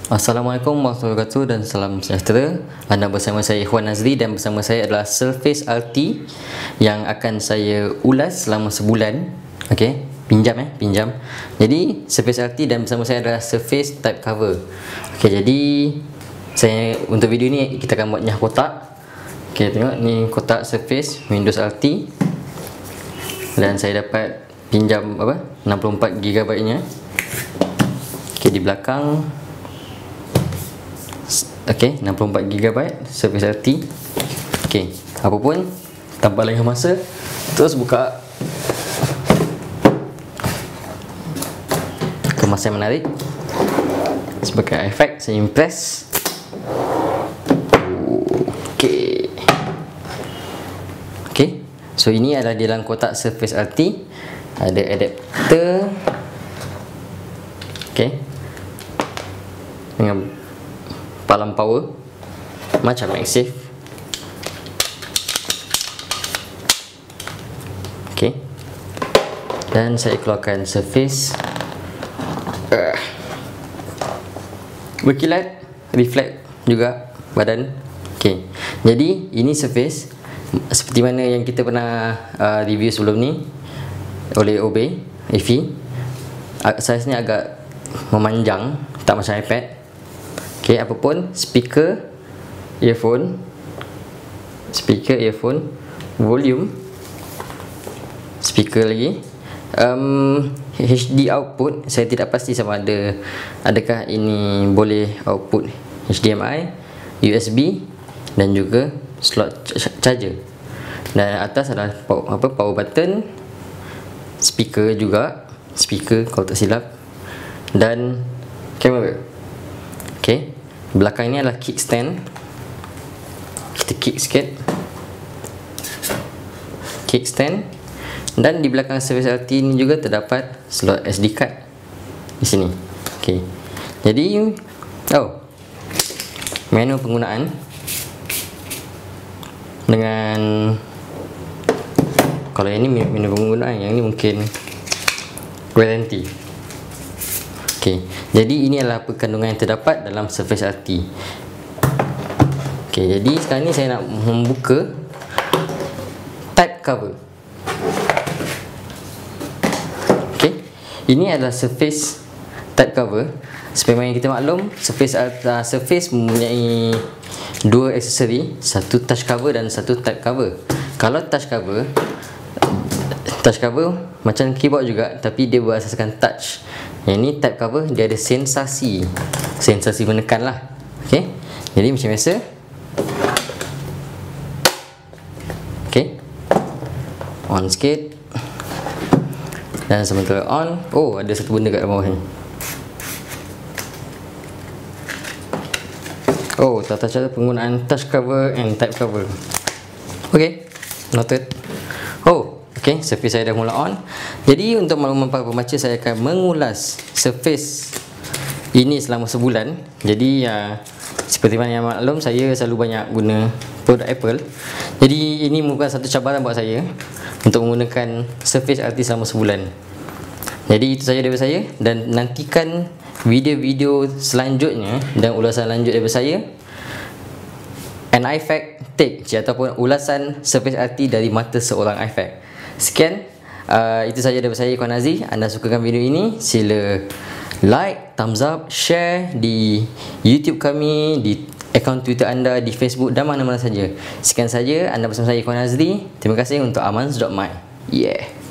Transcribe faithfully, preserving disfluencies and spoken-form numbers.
Assalamualaikum warahmatullahi wabarakatuh dan salam sejahtera. Anda bersama saya Ikhwan Nazri dan bersama saya adalah Surface R T yang akan saya ulas selama sebulan. Okey, pinjam eh, pinjam. Jadi Surface R T dan bersama saya adalah Surface Type Cover. Okey, jadi saya untuk video ni kita akan buat nyah kotak. Okey, tengok ni kotak Surface Windows R T. Dan saya dapat pinjam apa? enam puluh empat gigabyte nya. Okey, di belakang Okey, enam puluh empat gigabyte Surface R T. Okey, apa pun tanpa lengah masa, terus buka kemasan menarik. Sebagai efek saya impress. Okey. Okey. So ini adalah di dalam kotak Surface R T. Ada adapter. Okey. Dengan palang power macam MagSafe. Okey. Dan saya keluarkan Surface. Uh. Berkilat, reflect juga badan. Okey. Jadi ini Surface seperti mana yang kita pernah uh, review sebelum ni oleh Obey E V. Uh, Saiznya agak memanjang, tak macam iPad. Okey, apapun, speaker, earphone, speaker, earphone, volume, speaker lagi. Um, H D output, saya tidak pasti sama ada adakah ini boleh output H D M I, U S B dan juga slot charger. Dan atas adalah power, apa, power button, speaker juga, speaker kalau tak silap, dan kamera. Okey. Belakang ini adalah kickstand. Kita kick sikit. Kickstand. Dan di belakang Surface R T ini juga terdapat slot S D card di sini. Okey. Jadi, oh, menu penggunaan dengan, kalau yang ini menu penggunaan, yang ini mungkin guarantee. Okay. Jadi ini adalah kandungan yang terdapat dalam Surface R T. Okay, jadi sekarang ni saya nak membuka type cover. Okay, ini adalah Surface type cover. Seperti yang kita maklum, Surface uh, Surface mempunyai dua aksesori, satu touch cover dan satu type cover. Kalau touch cover, touch cover macam keyboard juga, tapi dia berasaskan touch. Yang ni type cover, dia ada sensasi Sensasi menekan lah. Okay. Jadi macam biasa. Okay, on sikit. Dan sementara on, oh, ada satu benda kat bawah ni. Oh, tata cara penggunaan touch cover and type cover. Okay, noted. Oh, okay, Surface saya dah mula on. Jadi untuk makluman para pembaca, saya akan mengulas Surface ini selama sebulan. Jadi uh, seperti mana yang maklum, saya selalu banyak guna produk Apple. Jadi ini merupakan satu cabaran buat saya untuk menggunakan Surface R T selama sebulan. Jadi itu saja daripada saya, dan nantikan video-video selanjutnya dan ulasan lanjut daripada saya, an iFact take ataupun ulasan Surface R T dari mata seorang iFact. Sekian, uh, itu saja daripada saya, Ikhwan Nazri. Anda sukakan video ini, sila like, thumbs up, share di YouTube kami, di akaun Twitter anda, di Facebook dan mana-mana saja. Sekian saja, anda bersama saya, Ikhwan Nazri. Terima kasih untuk amans dot my. Yeah.